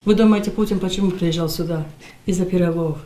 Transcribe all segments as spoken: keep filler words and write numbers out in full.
Вы думаете, Путин почему приезжал сюда? Из-за пирогов.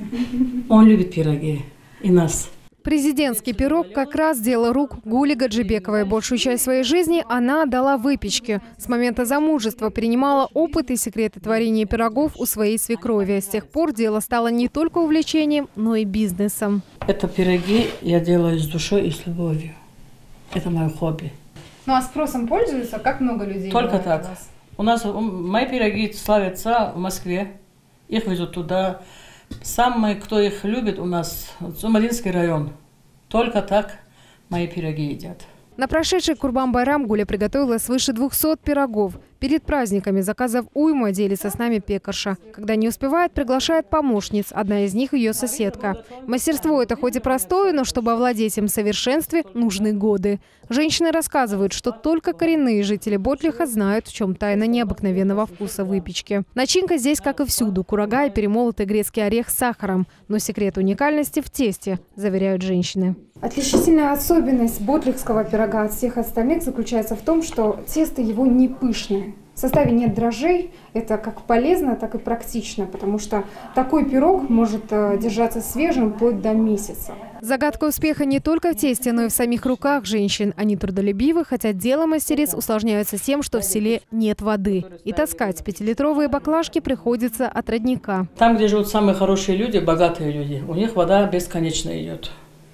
Он любит пироги и нас. Президентский пирог как раз дело рук Гули Гаджибековой. Большую часть своей жизни она отдала выпечке. С момента замужества перенимала опыт и секреты творения пирогов у своей свекрови. С тех пор дело стало не только увлечением, но и бизнесом. Это пироги я делаю с душой и с любовью. Это мое хобби. Ну а спросом пользуются? Как много людей? Только так. У нас мои пироги славятся в Москве. Их везут туда. Самые, кто их любит у нас, Цумадинский район. Только так мои пироги едят. На прошедший Курбан-байрам Гуля приготовила свыше двухсот пирогов. Перед праздниками заказов уйма, делится с нами пекарша. Когда не успевает, приглашает помощниц. Одна из них ее соседка. Мастерство это хоть и простое, но чтобы овладеть им в совершенстве, нужны годы. Женщины рассказывают, что только коренные жители Ботлиха знают, в чем тайна необыкновенного вкуса выпечки. Начинка здесь, как и всюду, курага и перемолотый грецкий орех с сахаром. Но секрет уникальности в тесте, заверяют женщины. Отличительная особенность ботлихского пирога от всех остальных заключается в том, что тесто его не пышное. В составе нет дрожжей. Это как полезно, так и практично, потому что такой пирог может держаться свежим вплоть до месяца. Загадка успеха не только в тесте, но и в самих руках женщин. Они трудолюбивы, хотя дело мастериц усложняется тем, что в селе нет воды. И таскать пятилитровые баклажки приходится от родника. Там, где живут самые хорошие люди, богатые люди, у них вода бесконечно идет.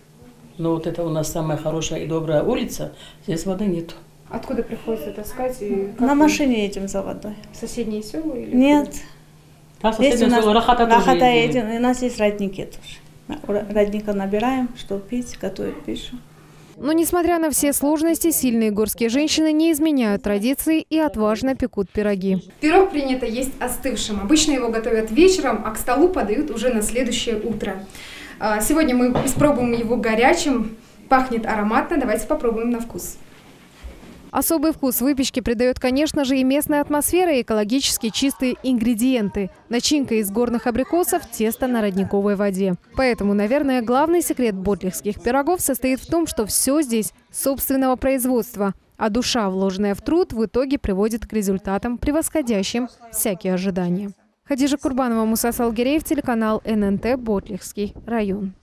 Но вот это у нас самая хорошая и добрая улица, здесь воды нет. Откуда приходится таскать? И на машине едем за водой. В соседние села? Или нет. Да, здесь у нас Рахата, Рахата едем, и у нас есть родники тоже. Родника набираем, чтобы пить, готовить пищу. Но несмотря на все сложности, сильные горские женщины не изменяют традиции и отважно пекут пироги. Пирог принято есть остывшим. Обычно его готовят вечером, а к столу подают уже на следующее утро. Сегодня мы испробуем его горячим. Пахнет ароматно. Давайте попробуем на вкус. Особый вкус выпечки придает, конечно же, и местная атмосфера, и экологически чистые ингредиенты. Начинка из горных абрикосов, тесто на родниковой воде. Поэтому, наверное, главный секрет ботлихских пирогов состоит в том, что все здесь собственного производства. А душа, вложенная в труд, в итоге приводит к результатам, превосходящим всякие ожидания. Хадижа Курбанова, Муса Салгиреев, телеканал эн эн тэ, Ботлихский район.